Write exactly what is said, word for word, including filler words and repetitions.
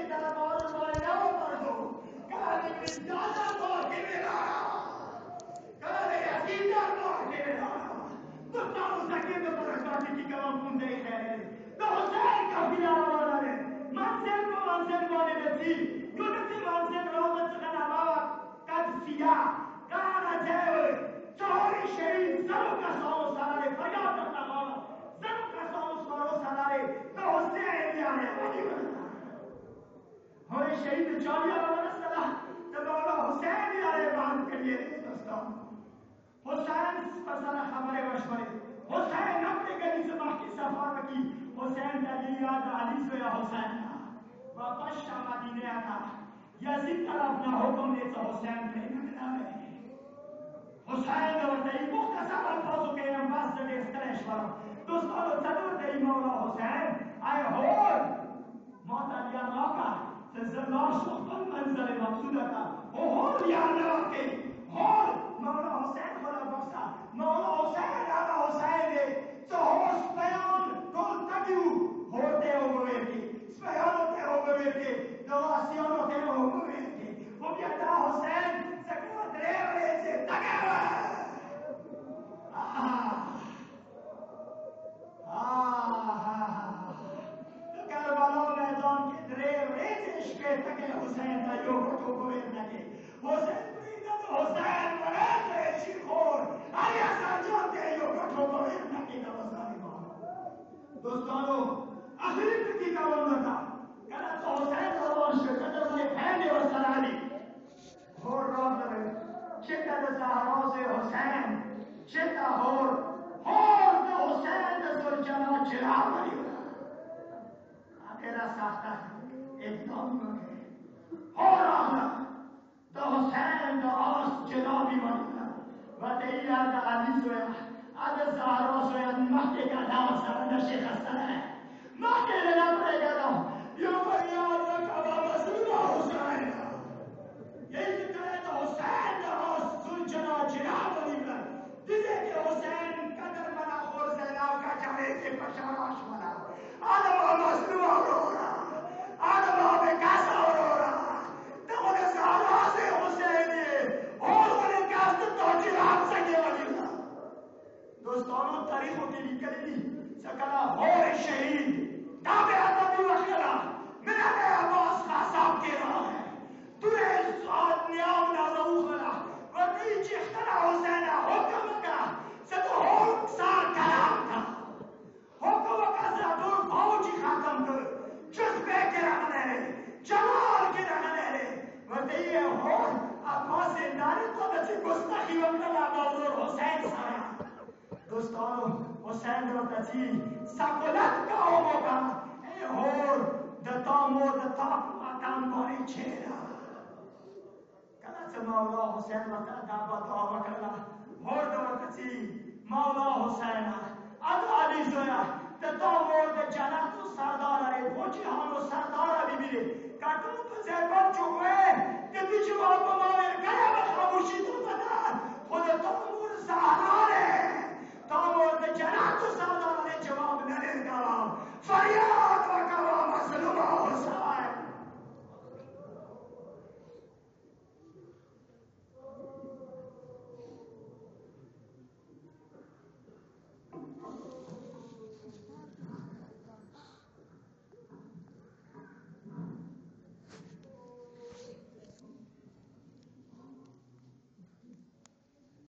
دربار والے نہ پڑھو کہنے میں زیادہ مار کے میرا کہنے یقین مار کے میرا تو تم سکے تو برکاتی کی کلام کن دے ہے تو حسین کا پیارا والا ہے منزل کو منزل والے بچی یونسی منزل رومن سکن آبا قد سیاہ کانا جائے چوری شہید زرو کا سو سالارے فریاد کرتا مانا زرو کا سو سالو سالارے تو حسین بیانے والی بنا ہوئے شہید چوری والا نسلہ تو مولا حسین بیانے باند کریے دوستان حسین پسنا خبر مشورے حسین اپنے گلی سے باقی سفر کی حسین کا یہ یاد علی سے یا حسین واپس شام مدینے آتا یزید طرف نہ حکم دے تو حسین پہ نہ رہے حسین اور تئی مختصر الفاظوں کے انباز سے استریش پر دوستانو تدور تئی مولا حسین آئے ہور موتا لیا موقع سے زلاش وقتن منزل مقصودہ کا وہ ہور لیا اللہ کے ہور مولا حسین خدا بخشا مولا حسین آقا حسین دے تو ہور سپیان کل تکیو ہوتے ہوئے کے سپیان ہوتے ہوئے کے دواسیان ہوتے ہوئے کے وہ بیتا حسین سکو دریوے سے تکے حسین کا جو کو کوئی نہ کہ حسین پریدا تو حسین بنے تو شیخور آیا ساجو تے جو کو کوئی نہ کہ نمازانی دوستانو اخری کی کا وندہ کلا تو حسین روان شکر میں پہنے و سلالی اور رب نے شکر زہرا سے حسین شتا ہور ہور تو حسین رسول جنا چلا بری تیرا ساختہ ایک دم اور آنا تو حسین تو آس جنابی بننا و تیرا دا علی سویا آدھا زہرا سویا مکے کا نام سرندہ شیخ حسن ہے مکے لینا پڑے گا دو یوں پر یاد رکھا بابا سننا حسین یہی ذکر ہے تو حسین تو آس سن جنا جناب بننا جسے کہ حسین قدر بنا خور زیناب کا جانے سے پشاراش بنا آدھا بابا سننا رو رہا آدھا بابا کیسا رو رہا تو انہیں زہرا سے حسین اور انہیں کیسا تو جناب سکے وجینا دوستانوں تاریخوں کے لیے کلی سکلا ہور شہید تابع عدبی وقلا میرا میں عباس خاصاب کے رہا ہے تُرے سعاد نیام نازو خلا وردی چیختنا حسین حکم کا ستو ہور سار کلام تھا حکم کا زادور فوجی خاتم کر جذبے کے رہنے رہے جمال کے رہنے رہے وردی یہ ہور عباس ناری تو بچے گستاخی وقلا نازور حسین سارا دوستانو حسین رو تچی ساکولت کا ہو موقع اے ہور دتامو دتاپ ماتام باری چھیرا کلا سے مولا حسین وقت دعوت دعا وکلا ہور دو تچی مولا حسین اد علی زویا دتامو دجاناتو سردار رے پوچی ہمو سردار بھی بھی